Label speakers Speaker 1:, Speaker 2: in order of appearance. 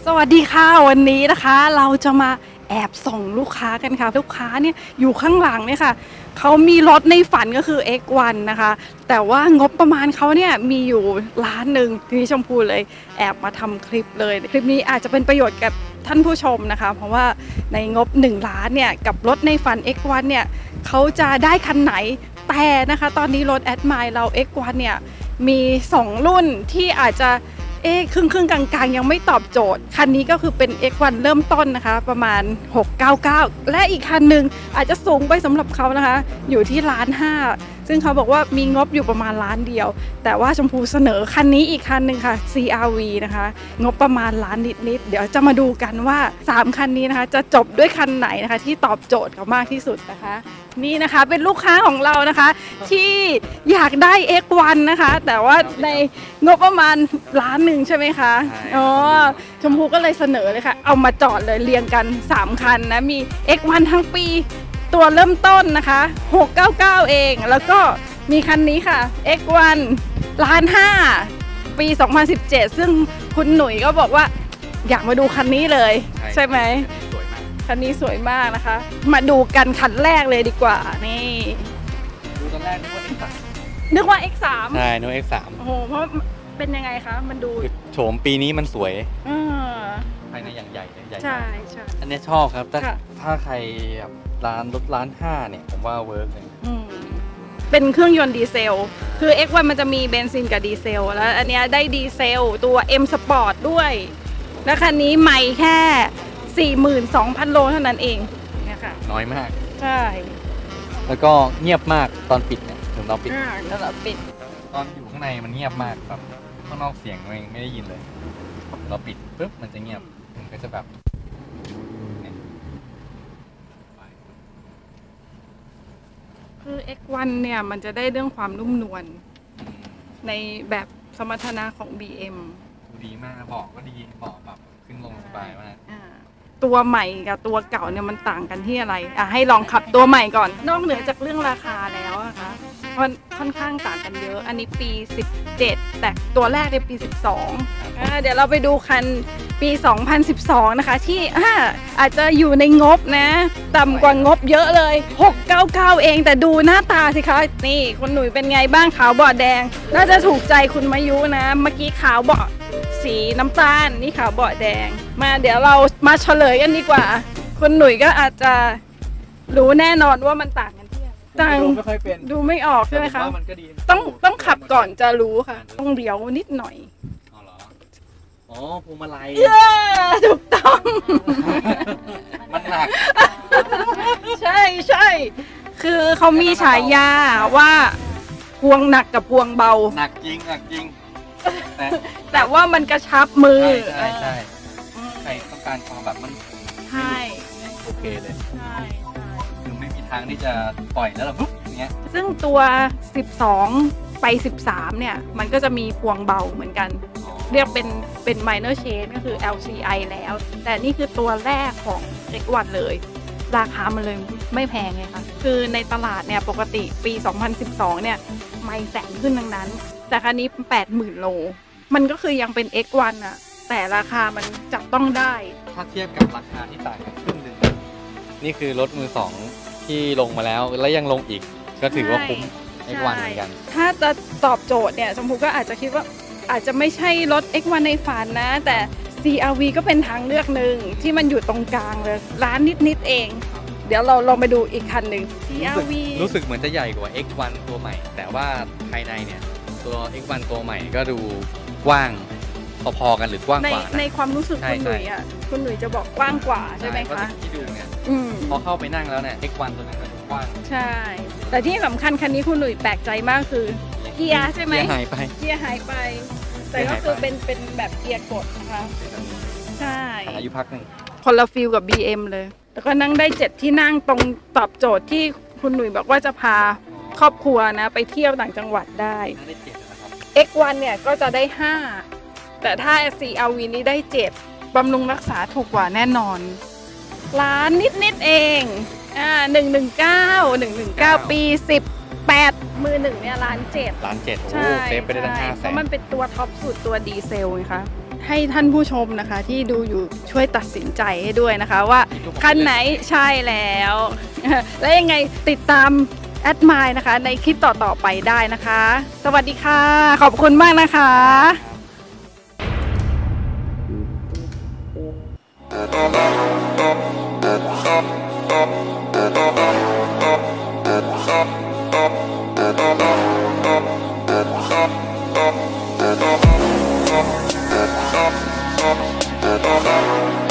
Speaker 1: สวัสดีค่ะวันนี้นะคะเราจะมาแอบส่งลูกค้ากันค่ะลูกค้าเนี่ยอยู่ข้างหลังเนี่ยค่ะเขามีรถในฝันก็คือ X1 นะคะแต่ว่างบประมาณเขาเนี่ยมีอยู่ล้านหนึ่งทีนี้ชมพูเลยแอบมาทำคลิปเลยคลิปนี้อาจจะเป็นประโยชน์กับท่านผู้ชมนะคะเพราะว่าในงบ1ล้านเนี่ยกับรถในฝัน X1 เนี่ยเขาจะได้คันไหนแต่นะคะตอนนี้รถ Admire เรา X1 เนี่ยมี2รุ่นที่อาจจะครึ่งกลางๆยังไม่ตอบโจทย์คันนี้ก็คือเป็น X1 เริ่มต้นนะคะประมาณ699และอีกคันหนึ่งอาจจะสูงไปสำหรับเขานะคะอยู่ที่1.5 ล้านซึ่งเขาบอกว่ามีงบอยู่ประมาณ1 ล้านเดียวแต่ว่าชมพูเสนอคันนี้อีกคันหนึ่งค่ะ CR-V นะคะงบประมาณ1 ล้านนิดๆเดี๋ยวจะมาดูกันว่า3คันนี้นะคะจะจบด้วยคันไหนนะคะที่ตอบโจทย์เขามากที่สุดนะคะนี่นะคะเป็นลูกค้าของเรานะคะที่อยากได้ X1 นะคะแต่ว่าในงบประมาณ1 ล้านใช่ไหมคะอ๋อชมพูก็เลยเสนอเลยค่ะเอามาจอดเลยเรียงกัน3คันนะมี X1 ทั้งปีตัวเริ่มต้นนะคะ699เองแล้วก็มีคันนี้ค่ะ X1 1.5 ล้านปี2017ซึ่งคุณหนุ่ยก็บอกว่าอยากมาดูคันนี้เลยใช่ไหมคันนี้สวยมากนะคะมาดูกันคันแรกเลยดีกว่านี่
Speaker 2: ดูตอนแรก
Speaker 1: นึกว่า X3
Speaker 2: ใช่นึกว่า X3
Speaker 1: โอ้โหเพราะเป็นยังไงคะมันดู
Speaker 2: โฉมปีนี้มันสวยภายในอย่างใหญ่ใหญ่
Speaker 1: ใช่
Speaker 2: อันนี้ชอบครับถ้าใครแบบร้านรถ1.5 ล้านเนี่ยผมว่าเวิร์กเลย
Speaker 1: เป็นเครื่องยนต์ดีเซลคือ X1 มันจะมีเบนซินกับดีเซลแล้วอันนี้ได้ดีเซลตัว M Sport ด้วยแล้วคันนี้ใหม่แค่ 42,000 โลเท่านั้นเองเนี่ยค่ะ
Speaker 2: น้อยมาก
Speaker 1: ใช่
Speaker 2: แล้วก็เงียบมากตอนปิดเนี่ยถึงเราปิดตอนอยู่ข้างในมันเงียบมากแบบข้างนอกเสียงไม่ได้ยินเลยเราปิดปุ๊บมันจะเงียบมันก็จะแบบ
Speaker 1: คือ X1 เนี่ยมันจะได้เรื่องความนุ่มนวลในแบบสมรรถนะของ BM
Speaker 2: ดีมากบอกก็ดีบอกแบบขึ้นลงสบายมาก
Speaker 1: ตัวใหม่กับตัวเก่าเนี่ยมันต่างกันที่อะไรให้ลองขับตัวใหม่ก่อนนอกเหนือจากเรื่องราคาแล้วนะคะค่อนข้างต่างกันเยอะอันนี้ปี17แต่ตัวแรกในปี12เดี๋ยวเราไปดูคันปี2012นะคะที่อาจจะอยู่ในงบนะต่ำกว่างบเยอะเลย699เองแต่ดูหน้าตาสิคะนี่คุณหนุ่ยเป็นไงบ้างขาวเบาะแดงน่าจะถูกใจคุณมายุนะเมื่อกี้ขาวเบาะสีน้ำตาลนี่ขาวเบาะแดงมาเดี๋ยวเรามาเฉลยกันดีกว่าคุณหนุ่ยก็อาจจะรู้แน่นอนว่ามันต่างกันที่ต่าง
Speaker 2: ไม่ค่อยเป็น
Speaker 1: ดูไม่ออกใช่ไหมคะต้องขับก่อนจะรู้ค่ะต้องเลี้ยวนิดหน่อย
Speaker 2: อ๋อพวงมาลัย
Speaker 1: ถูกต้อง
Speaker 2: มันหนัก
Speaker 1: ใช่คือเขามีฉายาว่าพวงหนักกับพวงเบา
Speaker 2: หนักจริง
Speaker 1: แต่ว่ามันกระชับมือ
Speaker 2: ใช่ต้องการความแบบมัน
Speaker 1: ใช่
Speaker 2: โอเคเลยคือไม่มีทางที่จะปล่อยแล้วปุ๊บอย่างเงี้ย
Speaker 1: ซึ่งตัว12ไป13เนี่ยมันก็จะมีพวงเบาเหมือนกันเรียกเป็น minor change ก็คือ LCI แล้วแต่นี่คือตัวแรกของ X1 เลยราคามันเลยไม่แพงไงคะคือในตลาดเนี่ยปกติปี2012เนี่ยไม่แสนขึ้นทั้งนั้นแต่คันนี้ 80,000 โลมันก็คือยังเป็น X1 อะแต่ราคามันจับต้องได้
Speaker 2: ถ้าเทียบกับราคาที่ต่างกันครึ่งหนึ่งนี่คือรถมือ2ที่ลงมาแล้วและยังลงอีกก็ถือว่าคุ้ม X1 เหมือนกัน
Speaker 1: ถ้าจะตอบโจทย์เนี่ยชมพูก็อาจจะคิดว่าอาจจะไม่ใช่รถ X1 ในฝันนะแต่ CR-V ก็เป็นทางเลือกหนึ่งที่มันอยู่ตรงกลางเลยร้านนิดเองเดี๋ยวเราลองไปดูอีกคันหนึ่ง CR-V
Speaker 2: รู้สึกเหมือนจะใหญ่กว่า X1 ตัวใหม่แต่ว่าภายในเนี่ยตัว X1 ตัวใหม่ก็ดูกว้างพอๆกันหรือกว้างกว่า
Speaker 1: ในความรู้สึกคุณหนุ่ยอ่ะคุณหนุ่ยจะบอกกว้างกว่าใช่ไหมคะ
Speaker 2: ที่ดูเนี่ยพอเข้าไปนั่งแล้วเนี่ย X1 ตัวนั้นก็กว้าง
Speaker 1: ใช่แต่ที่สำคัญคันนี้คุณหนุ่ยแปลกใจมากคือเกียร์ใช่ไหม
Speaker 2: เกียร์หายไป
Speaker 1: แต่ก็คือเป็นแบบเกียร์กดนะคะใช่
Speaker 2: อายุพักหนึ่ง
Speaker 1: คนละฟิลกับ BM เลยแล้วก็นั่งได้7ที่นั่งตรงตอบโจทย์ที่คุณหนุ่ยบอกว่าจะพาครอบครัวนะไปเที่ยวต่างจังหวัดได้ X1 เนี่ยก็จะได้5แต่ถ้า CR-V นี้ได้7บำรุงรักษาถูกกว่าแน่นอนล้านนิดเอง119ปี18มือ1เนี่ย1.7 ล้าน
Speaker 2: โอ้เซฟไปได้ตั้ง500,000
Speaker 1: เพราะมันเป็นตัวท็อปสุดตัวดีเซลไงคะให้ท่านผู้ชมนะคะ ที่ดูอยู่ช่วยตัดสินใจให้ด้วยนะคะ ว่าคันไหนใช่แล้ว และยังไงติดตามแอดมายนะคะในคลิปต่อๆไปได้นะคะ สวัสดีค่ะ ขอบคุณมากนะคะ
Speaker 3: Thank you.